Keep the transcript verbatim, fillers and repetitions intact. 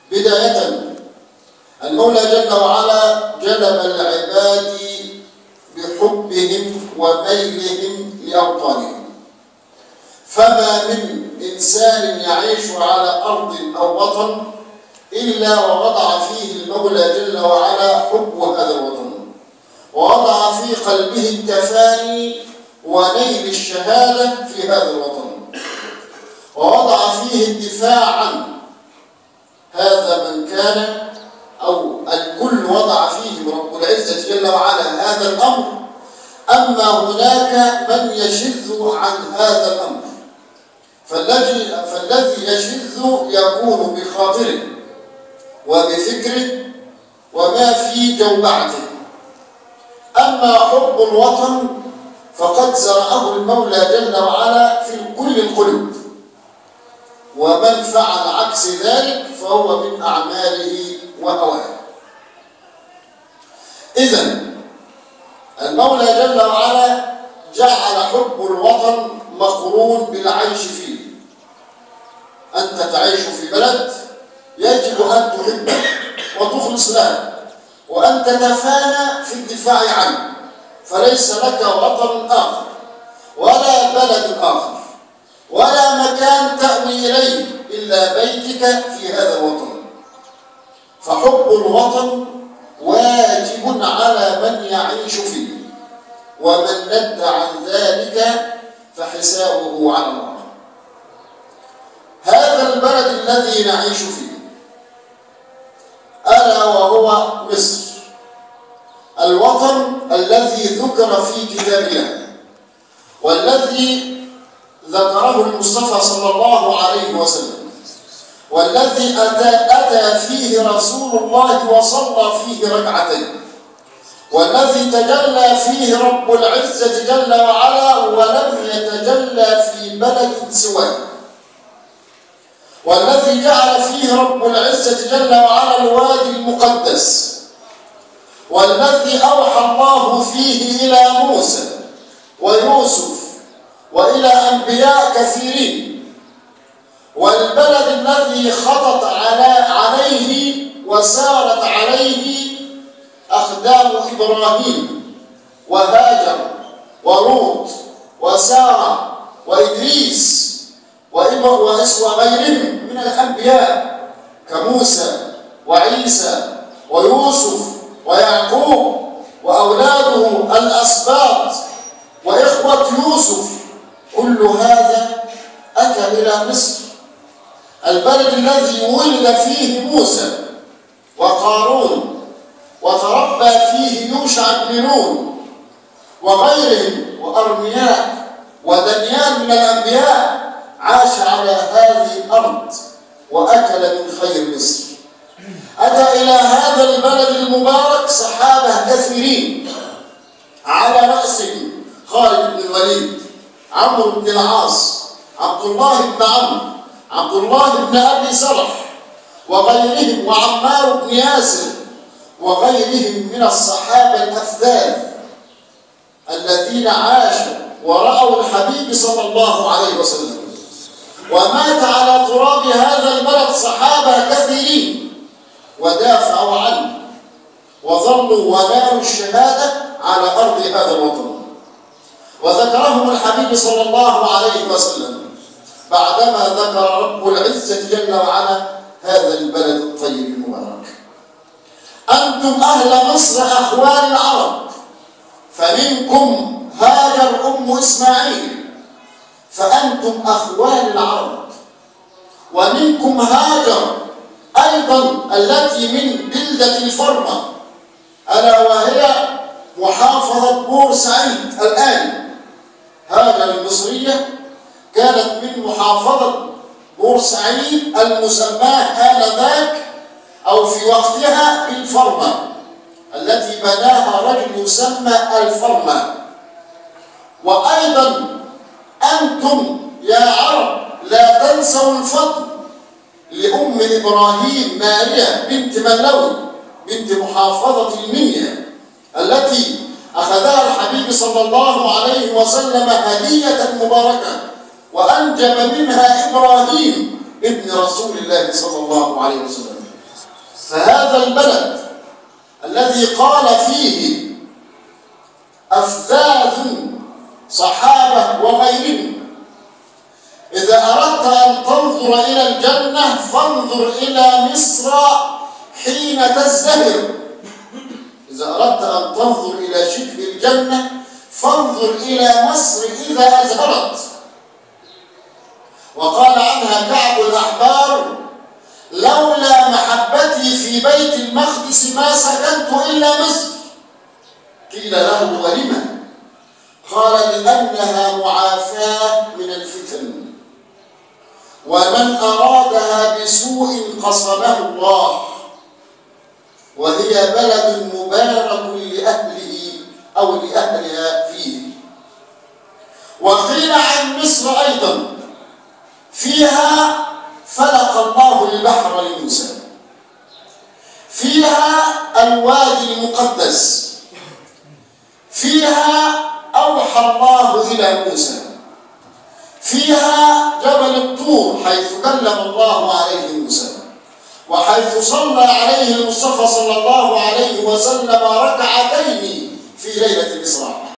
بداية المولى جل وعلا جلب العباد بحبهم وميلهم لأوطانهم، فما من إنسان يعيش على أرض أو وطن إلا ووضع فيه المولى جل وعلا حب هذا الوطن، ووضع في قلبه التفاني ونيل الشهادة في هذا الوطن، ووضع فيه الدفاع عنه. هذا من كان أو الكل وضع فيه رب العزة جل وعلا هذا الأمر. أما هناك من يشذ عن هذا الأمر، فالذي فالذي يشذ يكون بخاطره وبفكره وما في جوبعته. أما حب الوطن فقد زرعه المولى جل وعلا في كل القلوب، ومن فعل عكس ذلك فهو من أعماله وهواه. إذن المولى جل وعلا جعل حب الوطن مقرون بالعيش فيه. أنت تعيش في بلد يجب أن تحبه وتخلص له، وأن تتفانى في الدفاع عنه، فليس لك وطن آخر ولا بلد آخر ولا مكان تأوي إليه إلا بيتك في هذا الوطن. فحب الوطن واجب على من يعيش فيه، ومن ند عن ذلك فحسابه على الله. هذا البلد الذي نعيش فيه ألا وهو مصر، الوطن الذي ذكر في كتاب الله، والذي ذكره المصطفى صلى الله عليه وسلم، والذي أتى, أتى فيه رسول الله وصلى فيه ركعتين، والذي تجلى فيه رب العزة جل وعلا ولم يتجلى في بلد سواه، والذي جعل فيه رب العزة جل وعلا الوادي المقدس، والذي أوحى الله فيه إلى موسى ويوسف وإلى أنبياء كثيرين، والبلد الذي خطت على عليه وسارت عليه أقدام إبراهيم وهاجر ولوط وسارة وإدريس وغيرهم من الأنبياء كموسى وعيسى ويوسف ويعقوب وأولاده الأسباط وإخوة يوسف. كل هذا أتى إلى مصر، البلد الذي ولد فيه موسى وقارون وتربى فيه يوشع بن نون وغيرهم وأرمياء ودانيال من الأنبياء. عاش على هذه الأرض وأكل من خير مصر. أتى إلى هذا البلد المبارك صحابة كثيرين، على رأسهم خالد بن الوليد، عمرو بن العاص، عبد الله بن عمرو، عبد الله بن أبي سرح وغيرهم، وعمار بن ياسر وغيرهم من الصحابة الأفذاذ الذين عاشوا ورأوا الحبيب صلى الله عليه وسلم. ومات على تراب هذا البلد صحابة كثيرين ودافعوا عنه وظلوا ونالوا الشهادة على أرض هذا الوطن. وذكرهم الحبيب صلى الله عليه وسلم بعدما ذكر رب العزة جل وعلا هذا البلد الطيب المبارك. أنتم أهل مصر أخوان العرب، فمنكم هاجر أم إسماعيل، فأنتم أخوان العرب، ومنكم هاجر أيضا التي من بلدة الفرمة، ألا وهي محافظة بورسعيد الآن. هاجر المصرية كانت من محافظة بورسعيد المسماة آنذاك أو في وقتها بالفرمة، التي بناها رجل يسمى الفرمة. وأيضا أنتم يا عرب لا تنسوا الفضل لأم إبراهيم ماريا بنت ملوي بنت محافظة المنيا، التي أخذها الحبيب صلى الله عليه وسلم هدية مباركة، وأنجب منها إبراهيم ابن رسول الله صلى الله عليه وسلم. هذا البلد الذي قال فيه أفذاذ صحابة وغيرهم: إذا أردت أن تنظر إلى الجنة فانظر إلى مصر حين تزدهر. إذا أردت أن تنظر إلى شبه الجنة فانظر إلى مصر إذا أزهرت. وقال عنها كعب الأحبار: لولا محبتي في بيت المقدس ما سكنت إلا مصر. قيل له: ولم؟ قال: لأنها معافاة من الفتن، ومن أرادها بسوء قصده الله، وهي بلد مبارك لأهله أو لأهلها فيه. وقيل عن مصر أيضا: فيها فلق الله البحر لموسى، فيها الوادي المقدس، فيها أوحى الله إلى موسى، فيها جبل الطور حيث كلم الله عليه موسى، وحيث صلى عليه المصطفى صلى الله عليه وسلم ركعتين في ليلة الإسراء.